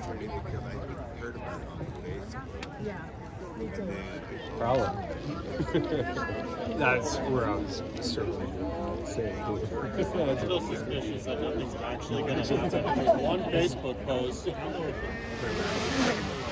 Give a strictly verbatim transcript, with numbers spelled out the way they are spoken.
opportunity because I heard about it on Facebook. Yeah. Me too. Probably. That's where I was certainly saying. I'm still suspicious that nothing's actually going to happen. There's one Facebook post.